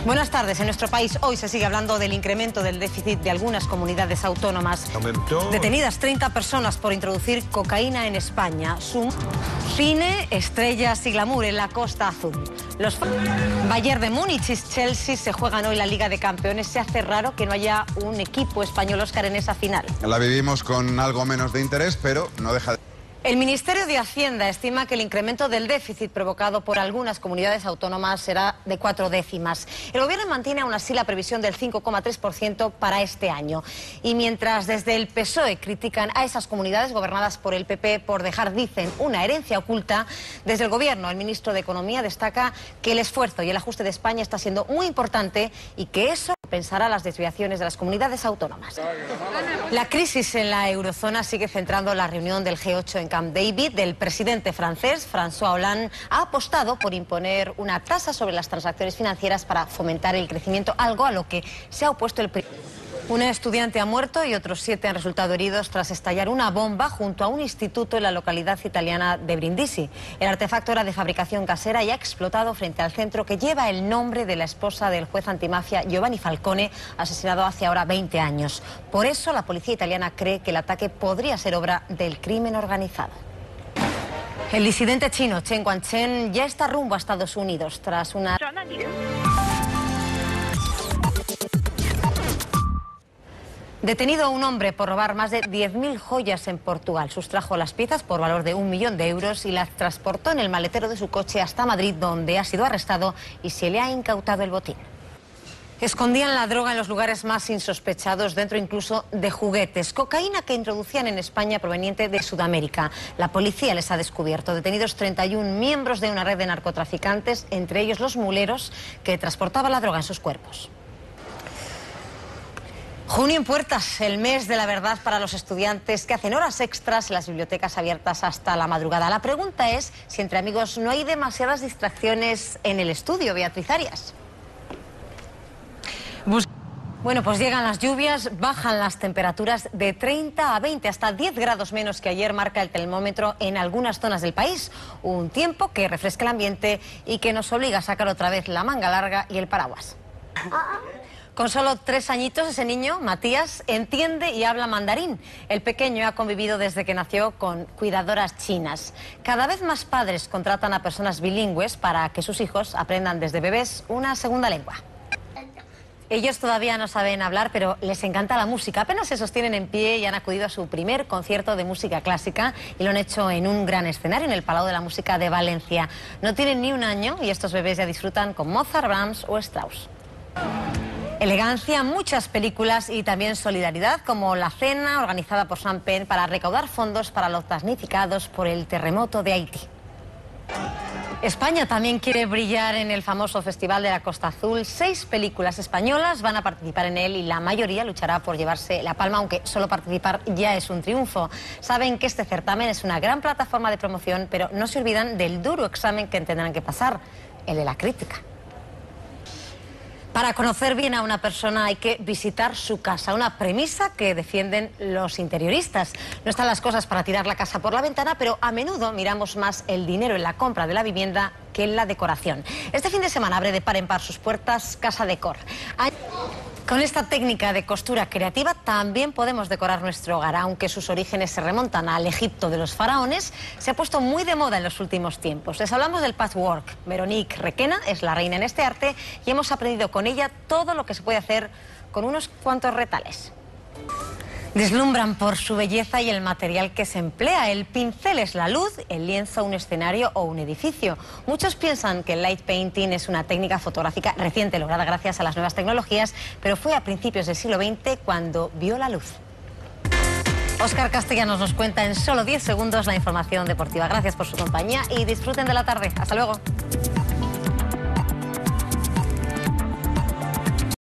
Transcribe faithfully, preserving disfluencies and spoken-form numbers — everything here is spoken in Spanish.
Buenas tardes. En nuestro país hoy se sigue hablando del incremento del déficit de algunas comunidades autónomas. Aumentó. Detenidas treinta personas por introducir cocaína en España. Su cine, estrellas y glamour en la Costa Azul. Los Bayern de Múnich y Chelsea se juegan hoy la Liga de Campeones. Se hace raro que no haya un equipo español, Óscar, en esa final. La vivimos con algo menos de interés, pero no deja de... El Ministerio de Hacienda estima que el incremento del déficit provocado por algunas comunidades autónomas será de cuatro décimas. El Gobierno mantiene aún así la previsión del cinco coma tres por ciento para este año. Y mientras desde el P S O E critican a esas comunidades gobernadas por el P P por dejar, dicen, una herencia oculta, desde el Gobierno el ministro de Economía destaca que el esfuerzo y el ajuste de España está siendo muy importante y que eso compensará las desviaciones de las comunidades autónomas. La crisis en la eurozona sigue centrando la reunión del G ocho en Camp David. Del presidente francés, François Hollande, ha apostado por imponer una tasa sobre las transacciones financieras para fomentar el crecimiento, algo a lo que se ha opuesto el presidente. Una estudiante ha muerto y otros siete han resultado heridos tras estallar una bomba junto a un instituto en la localidad italiana de Brindisi. El artefacto era de fabricación casera y ha explotado frente al centro que lleva el nombre de la esposa del juez antimafia Giovanni Falcone, asesinado hace ahora veinte años. Por eso la policía italiana cree que el ataque podría ser obra del crimen organizado. El disidente chino Chen Guangcheng ya está rumbo a Estados Unidos tras una... Detenido un hombre por robar más de diez mil joyas en Portugal. Sustrajo las piezas por valor de un millón de euros y las transportó en el maletero de su coche hasta Madrid, donde ha sido arrestado y se le ha incautado el botín. Escondían la droga en los lugares más insospechados, dentro incluso de juguetes. Cocaína que introducían en España proveniente de Sudamérica. La policía les ha descubierto. Detenidos treinta y un miembros de una red de narcotraficantes, entre ellos los muleros que transportaban la droga en sus cuerpos. Junio en puertas, el mes de la verdad para los estudiantes que hacen horas extras en las bibliotecas abiertas hasta la madrugada. La pregunta es si entre amigos no hay demasiadas distracciones en el estudio. Beatriz Arias. Bus Bueno, pues llegan las lluvias, bajan las temperaturas de treinta a veinte, hasta diez grados menos que ayer marca el termómetro en algunas zonas del país. Un tiempo que refresca el ambiente y que nos obliga a sacar otra vez la manga larga y el paraguas. Con solo tres añitos, ese niño, Matías, entiende y habla mandarín. El pequeño ha convivido desde que nació con cuidadoras chinas. Cada vez más padres contratan a personas bilingües para que sus hijos aprendan desde bebés una segunda lengua. Ellos todavía no saben hablar, pero les encanta la música. Apenas se sostienen en pie y han acudido a su primer concierto de música clásica y lo han hecho en un gran escenario en el Palau de la Música de Valencia. No tienen ni un año y estos bebés ya disfrutan con Mozart, Brahms o Strauss. Elegancia, muchas películas y también solidaridad, como la cena organizada por Sean Penn para recaudar fondos para los damnificados por el terremoto de Haití. España también quiere brillar en el famoso Festival de la Costa Azul. Seis películas españolas van a participar en él y la mayoría luchará por llevarse la palma, aunque solo participar ya es un triunfo. Saben que este certamen es una gran plataforma de promoción, pero no se olvidan del duro examen que tendrán que pasar, el de la crítica. Para conocer bien a una persona hay que visitar su casa, una premisa que defienden los interioristas. No están las cosas para tirar la casa por la ventana, pero a menudo miramos más el dinero en la compra de la vivienda que en la decoración. Este fin de semana abre de par en par sus puertas Casa Decor. Hay... Con esta técnica de costura creativa también podemos decorar nuestro hogar. Aunque sus orígenes se remontan al Egipto de los faraones, se ha puesto muy de moda en los últimos tiempos. Les hablamos del patchwork. Veronique Requena es la reina en este arte y hemos aprendido con ella todo lo que se puede hacer con unos cuantos retales. Deslumbran por su belleza y el material que se emplea. El pincel es la luz, el lienzo un escenario o un edificio. Muchos piensan que el light painting es una técnica fotográfica reciente, lograda gracias a las nuevas tecnologías, pero fue a principios del siglo veinte cuando vio la luz. Óscar Castellanos nos cuenta en solo diez segundos la información deportiva. Gracias por su compañía y disfruten de la tarde. Hasta luego.